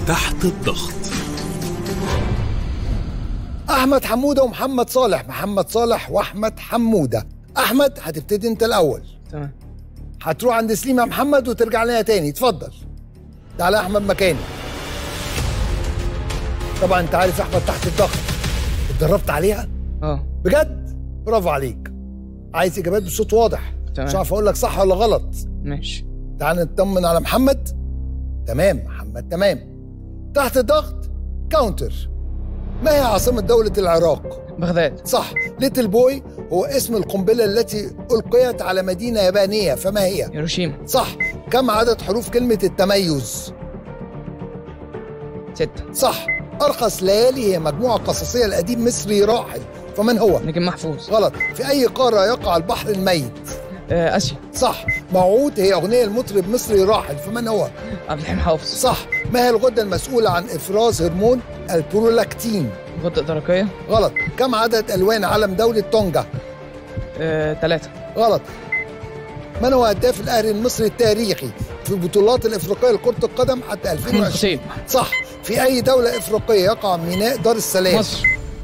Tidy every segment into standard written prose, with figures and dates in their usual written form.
تحت الضغط. احمد حموده ومحمد صالح. محمد صالح واحمد حموده. احمد هتبتدي انت الاول. تمام. هتروح عند سليم يا محمد وترجع لنا تاني. اتفضل. تعالى يا احمد مكاني. طبعا انت عارف احمد تحت الضغط اتدربت عليها؟ بجد؟ برافو عليك. عايز اجابات بصوت واضح. تمام. مش عارف اقول لك صح ولا غلط. ماشي. تعال نطمن على محمد. تمام محمد تمام. تحت الضغط كاونتر. ما هي عاصمة دولة العراق؟ بغداد. صح. ليتل بوي هو اسم القنبلة التي ألقيت على مدينة يابانية، فما هي؟ هيروشيما. صح. كم عدد حروف كلمة التميز؟ 6. صح. أرخص ليالي هي مجموعة قصصية لأديب مصري راحل، فمن هو؟ نجم محفوظ. غلط. في أي قارة يقع البحر الميت؟ آسيا. صح. موعود هي أغنية المطرب مصري راحل، فمن هو؟ عبد الحليم حافظ. صح. ما هي الغدة المسؤولة عن إفراز هرمون البرولاكتين؟ غدة درقية. غلط. كم عدد ألوان علم دولة تونجا؟ 3. غلط. من هو هداف الأهلي المصري التاريخي في البطولات الإفريقية لكرة القدم حتى 2020؟ صح. في أي دولة إفريقية يقع ميناء دار السلام؟ مصر.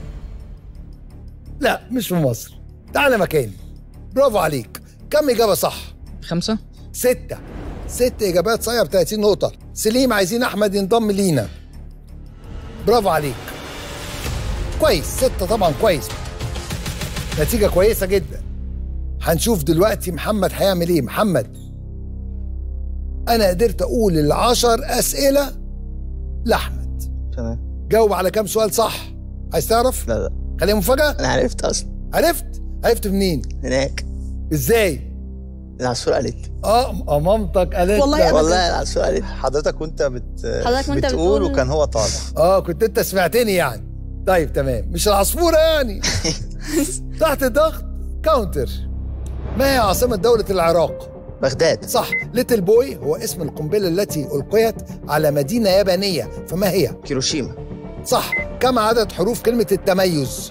لا مش في مصر. تعال مكاني. برافو عليك. كم إجابة صح؟ 5. 6. 6 إجابات صحيحة ب 30 نقطة. سليم عايزين أحمد ينضم لينا. برافو عليك. كويس. 6 طبعا كويس. نتيجة كويسة جدا. هنشوف دلوقتي محمد هيعمل ايه. محمد انا قدرت اقول ال10 اسئلة لاحمد. تمام. جاوب على كام سؤال صح. عايز تعرف؟ لا خليها مفاجأة. انا عرفت اصلا. عرفت منين؟ هناك. ازاي؟ العصفور قالت. مامتك قالت. والله العصفور قالت. حضرتك وانت بتقول وكان هو طالع. كنت انت سمعتني يعني. طيب تمام. مش العصفورة يعني. تحت ضغط كاونتر. ما هي عاصمة دولة العراق؟ بغداد. صح. ليتل بوي هو اسم القنبلة التي ألقيت على مدينة يابانية، فما هي؟ هيروشيما. صح. كم عدد حروف كلمة التميز؟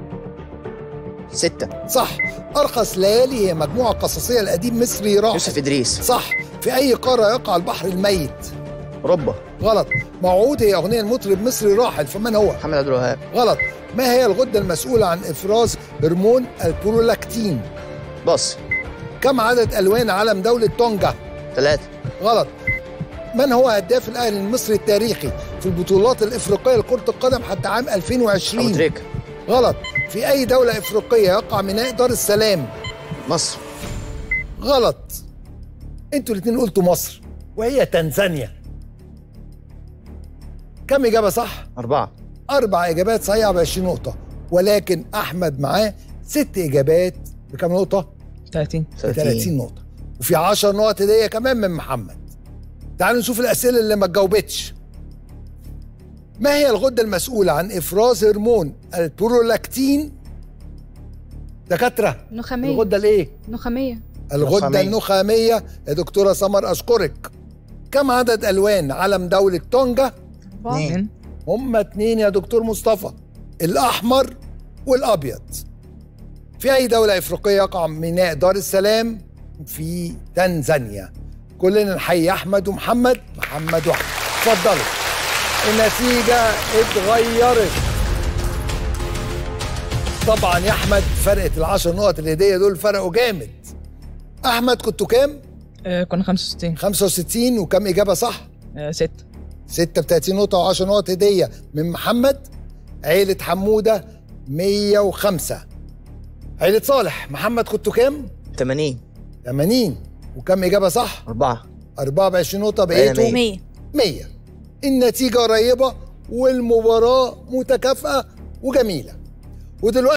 6. صح. أرخص ليالي هي مجموعة قصصية لأديب مصري راحل. يوسف إدريس. صح. في أي قارة يقع البحر الميت؟ أوروبا. غلط. موعود هي أغنية المطرب مصري راحل، فمن هو؟ محمد عبد الوهاب. غلط. ما هي الغدة المسؤولة عن إفراز هرمون البرولاكتين؟ بص. كم عدد ألوان علم دولة تونجا؟ 3. غلط. من هو هداف الأهلي المصري التاريخي في البطولات الإفريقية لكرة القدم حتى عام 2020؟ أبو تريكة. غلط. في أي دولة إفريقية يقع ميناء دار السلام؟ مصر. غلط. انتوا الاثنين قلتوا مصر وهي تنزانيا. كم إجابة صح؟ 4. 4 إجابات صحيحة ب20 نقطة، ولكن أحمد معاه 6 إجابات بكم نقطة؟ 30 نقطة، وفي 10 نقط هدية كمان من محمد. تعالوا نشوف الأسئلة اللي ما اتجاوبتش. ما هي الغدة المسؤولة عن إفراز هرمون البرولاكتين؟ دكاترة. النخامية. الغدة الإيه؟ الغدة النخامية يا دكتورة سمر أشكرك. كم عدد ألوان علم دولة تونجا؟ 2. هما 2 يا دكتور مصطفى، الأحمر والأبيض. في أي دولة إفريقية يقع ميناء دار السلام؟ في تنزانيا. كلنا نحيي أحمد ومحمد. محمد واحمد. اتفضلوا. النتيجة اتغيرت. طبعا يا أحمد فرقت ال10 نقط الهدية دول، فرقوا جامد. أحمد كنتوا كام؟ كنا 65. 65. وكم إجابة صح؟ 6. 6 ب 30 نقطة و10 نقط هدية من محمد. عيلة حمودة 105. عيلة صالح. محمد كنتوا كام؟ 80. 80. وكم إجابة صح؟ 4. 4 ب20 نقطة بقيتوا 100. النتيجة قريبة والمباراة متكافئة وجميلة. ودلوقتي